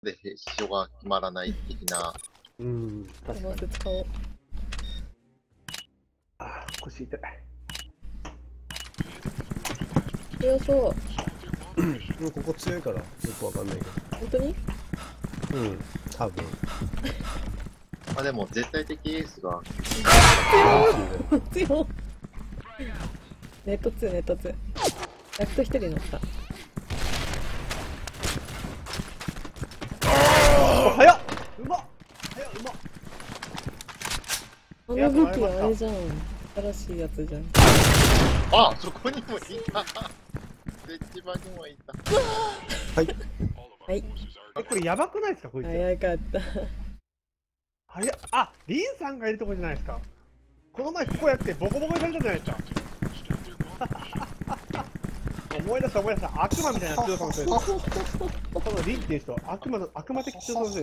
で塩が決まらない的な。 うん、確かに。 使おう。 あー、腰痛い。 強そう。 もうここ強いからよくわかんないけ本当に？ ど。うん、多分。 まあでも絶対的エースが。 強い。ネット2、ネット2。やっと一人乗った。 早っ、うまっ、早っ、うまっ。 あの武器あれじゃん。新しいやつじゃん。 あ、そこにもいた。設置場にもいた。 はい。 はい。 これやばくないですか、こいつ。 早かった。 早っ。あ、リンさんがいるとこじゃないですか。この前ここやってボコボコにされたじゃないですか。思い出した思い出した。悪魔みたいな強さの人です。このリンっていう人、悪魔的強さの人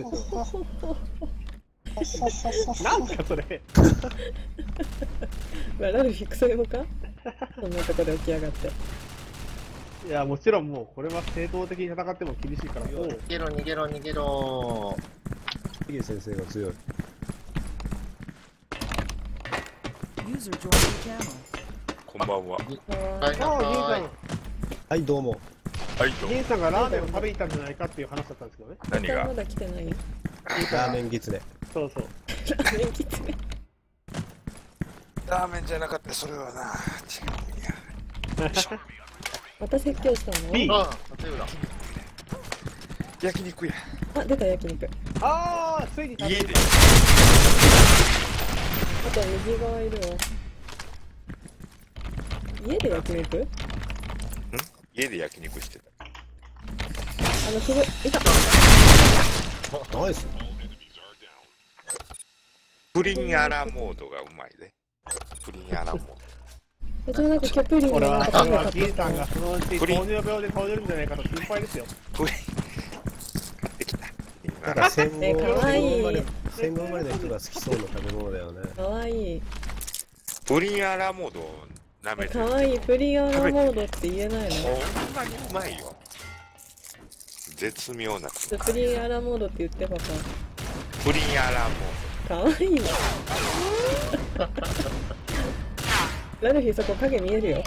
ですよ。なんかそれ。 ラルフィクソ用か？そんなとこで起き上がって。 いや、もちろんもうこれは正当的に戦っても厳しいから。もう逃げろ逃げろ逃げろ。 ヒゲ先生が強い。 こんばんは。 はい、ははい、どうも。 はい、どうも。 リンさんがラーメンを食べに行ったんじゃないかっていう話だったんですけどね。 何がまだ来てないよ。 ラーメンギツネ。 そうそう。 ラーメンキツネ。 ラーメンじゃなかった、それはな。違う。 また説教したの？ B。 あ、立浦。 焼肉や。 あ、出た焼肉。 あー、ついに食べる。 家で。 あと右側いるわ。家で焼肉？ 家で焼肉してた。 すごい、いた。 ナイス。 プリンアラモードがうまいで。プリンアラモード。 私もなんかキャプリン俺は、 食べたリンさんがそのうち糖尿病で倒れるんじゃないかと心配ですよ。 プリン。買ってきた。 なんか戦後ねかわいい戦後生まれの人が好きそうな食べ物だよね。 かわいい。 プリンアラモードを舐めてる。 かわいい。プリンアラモードって言えないの？ ほんまにうまいよ。絶妙な。 プリンアラモードって言ってパパ。 プリンアラモかわいい。ラルフィそこ影見えるよ。 ー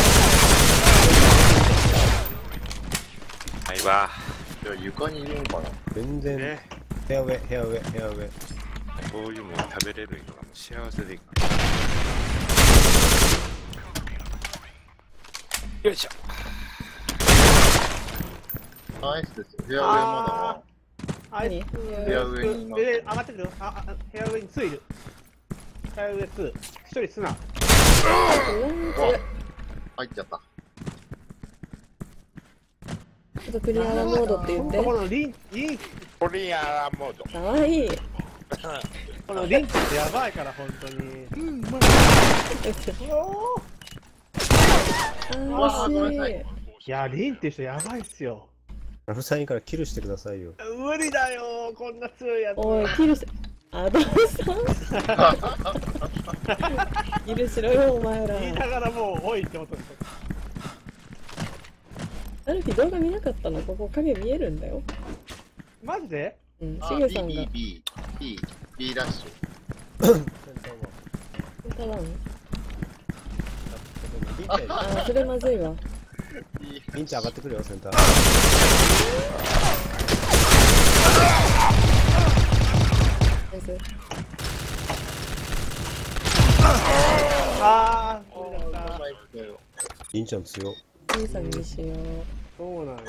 ド。はいわ。 いや、床にいるんかな。 全然、 ね。 ヘアウェイ、ヘアウェイ、ヘアウェイ。 そういうもん食べれるのがもう幸せでいい。よいしょ。 ナイスですよ。フェアウェイまあいつ、 ヘア上にいます上上がってくる。部屋上に2いる。部屋上2。1人すな。 だ。入っちゃった。 あとプリンアラモードって言って。 このリン、 プリンアラモード。 かわいい。 このリンってやばいから、本当に。 惜しい。 いや、リンって人やばいっすよ。 ラフさんいいからキルしてくださいよ。 無理だよ、こんな強いやつ。 おい、キルし、アドさんキルしろよ、お前ら。 言いながらもう、おいってことです。 ラルフィ動画見なかったの？ここ影見えるんだよ。 マジで？ うん、 あ、 しげさんが。 B ラッシュ。 ただん。 リンちゃん、 あ、それまずいわ。 リンちゃん上がってくるよ、センター。 ナイス。 あー、無理だった。 リンちゃん強。 兄さんにしよう。 そうなんや。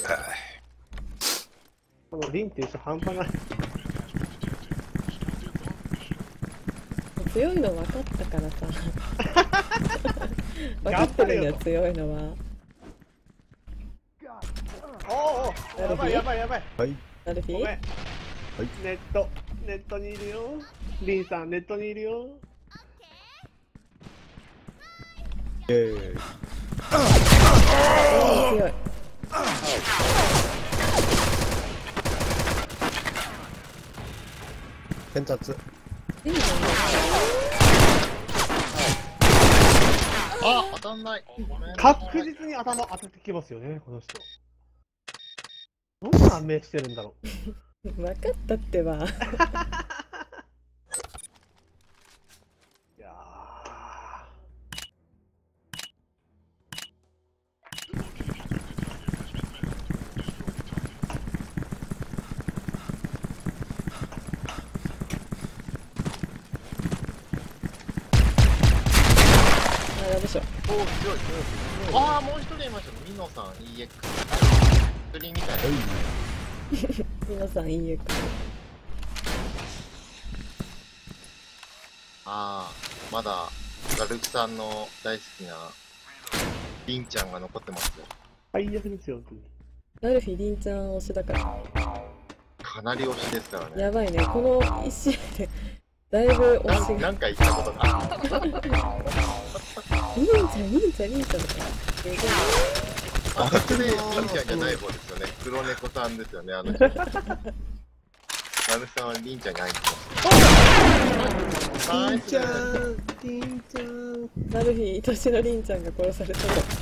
このリンっていう人半端ない。 強いの分かったからさ。分かってるんだよ、強いのは。 おお、やばいやばいやばい。 はい。 ラルフィごめん。ネットにいるよ。リンさん、ネットにいるよ。 強い。 伝達。 あ、当たんない。 確実に頭当ててきますよね、この人。どんな目してるんだろう。 分かったってば。 いやあ、ラブショ。 おお、強い。ああ、もう一人いました。ミノさん EX。一人みたいな。 皆さん EX。 ああ、まだ、ガルフさんの大好きな、リンちゃんが残ってますよ。 最悪ですよ、本当に。 ラルフィリンちゃん推しだから。 かなり推しですからね。 やばいね、この1試合で、だいぶ推しが。 なんか言ったことが。 リンちゃん、リンちゃん、リンちゃんとか。 あ、それ、リンちゃんじゃない方ですよね。黒猫さんですよね、あの人。ガルさんはリンちゃんに会いに来ました。 りんちゃん、りんちゃん。 ラルフィ、愛しのリンちゃんが殺された。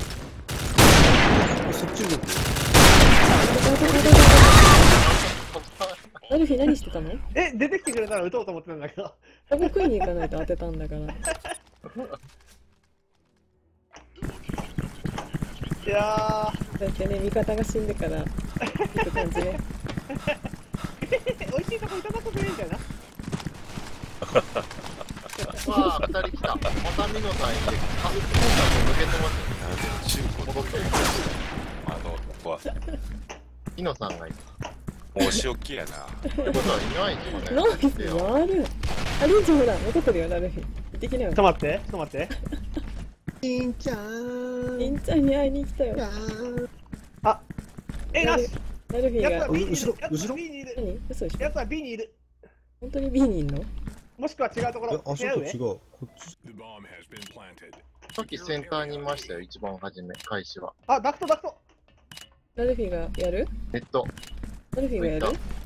そっち動く。 ラルフィ何してたの？ え、出てきてくれたら撃とうと思ってたんだけど。 ここ食いに行かないと当てたんだから。 いやだってね、味方が死んでから、行く感じね。 美味しいとこいただくぜみたいな。 わあ、二人来た。またミノさんいて、あ、ミノさんも抜けてますよね。 中古戻ってる。 あの男はミノさんがいた。 お仕置きやな。 ってことはいないんですナよね。 イス、やる。あ、リンちゃんほら、残ってるよ、ラルフィ。行ってきなよちょっ。と待って、ちょっと待って。 りんちゃん。 リンちゃんに会いに来たよ。 え、なしラルフィがやつは、B にいる。 後ろやつは B にいる。 何？嘘でしょ？ やつは B にいる。 本当に B にいんの？ もしくは違うところ。 あそこ違う。こっち。 さっきセンターにいましたよ、一番初め、開始は。 あ、ダクト、ダクト。 ラルフィがやる？ ネット。 ラルフィがやる？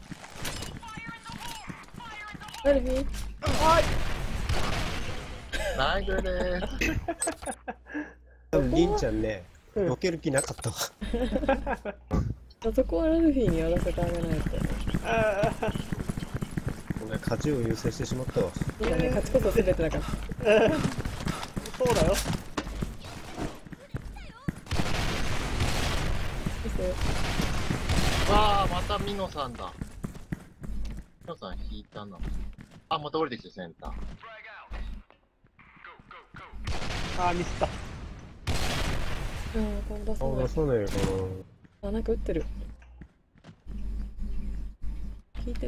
ラルフィ？ はい。 ナイスでーす。 多分りんちゃんね、避ける気なかったわ。 そこはラルフィにやらせてあげないと。 あごめん、勝ちを優先してしまったわ。 いいよね、勝ちこそ全てだから。 そうだよ。 わあ、またミノさんだ。ミノさん引いたな。あ、また降りてきてセンター。 あー、ミスった。 顔出さ顔ない出さないよかあ、なんか撃ってる。聞いてった。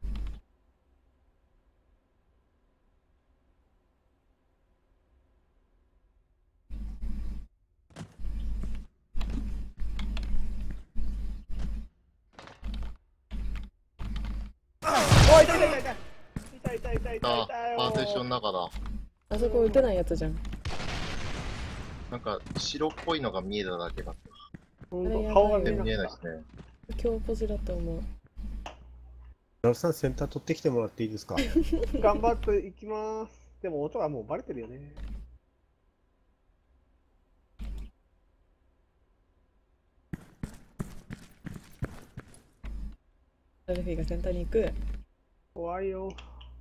おい、痛い痛い痛い痛い。痛い痛い痛い痛いあ痛い。、 パーテーションの中だ。 あそこ撃てないやつじゃん。 なんか、白っぽいのが見えただけだっほんとあれやばい顔がた。 見えなかっ見えないですね。 強ポジだと思う。 なるさんセンター取ってきてもらっていいですか？ た。頑張っていきます。でも音はもうバレてるよね。 ラルフィがセンターに行く。 怖いよ。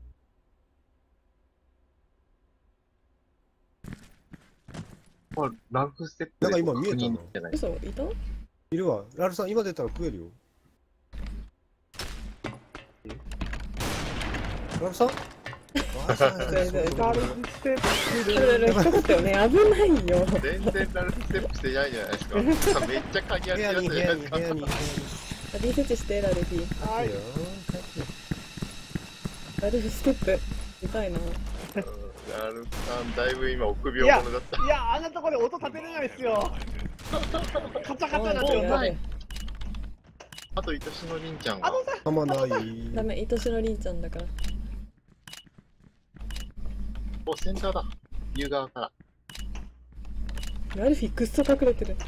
あ、ラフステップなんか今見えたの確認してない。 嘘いた？ いるわ。ラルさん今出たら食えるよ。ラルさん？あそうそうそうそうガルフステップ引っかかったよね。危ないよ。 全然ラフステップしてないじゃないですか。めっちゃ鍵開けやすい部屋に部じゃないですか。 屋に部屋に部屋に。 リセッチして、ラルフィ。 はいいいよ。 ラルフステップ。痛いな。 ラルフさん、だいぶ今、臆病いや者だった。 いや、あんなところで音立てれないっすよ。カチャカチャなってる。 おいやべえあと、愛しのりんちゃんが。 たまない。 ダメ、愛しのりんちゃんだから。 お、センターだ。夕側から。 ラルフィくっそ隠れてる。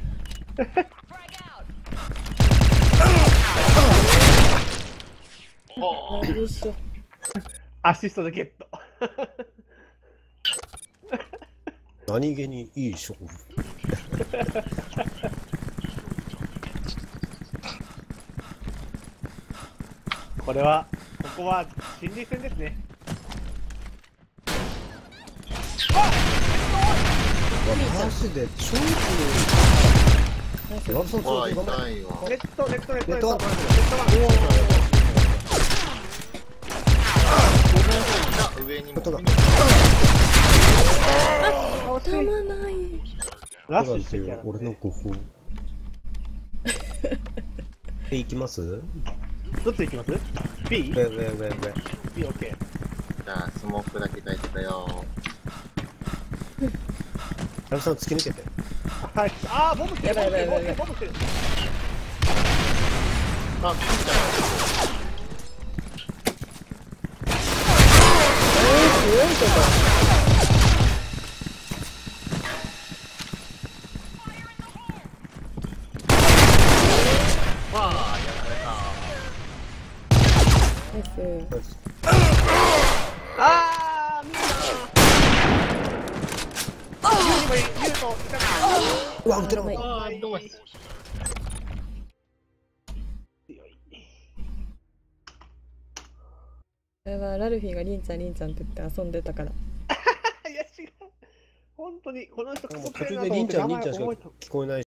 おーよいしょ。 アシストでゲット。 何気にいい勝負。 これは、ここは心理戦ですね。 マジで超強い。ワンソンうわ、 強い。 痛いわ。 ネット、ネット、ネット、 ネットワンネットワン。 上にも。 音がたまない。 ラッシュしてきやがって俺の5分。で、行きますどっち行きます ?B? ウェイウェイウェイウェイ。 B、OK。 じゃあ、スモークだけ炊いてたよ。 ラブさん突き抜けて。 はい。あー、ボムしてる、 やばいやばいやばいボムしてる。 あ、ピンちゃ強いとこ。 ん。わあ、やられです。 あー、みんな。ユーと、いたかうわ、撃てなかった。 た。あー、どうも。 強い。 これはラルフィーがリンちゃんリンちゃんって言って遊んでたから。 いや、違う。本当に、この人、 途中でリンちゃんリンちゃんしか聞こえない。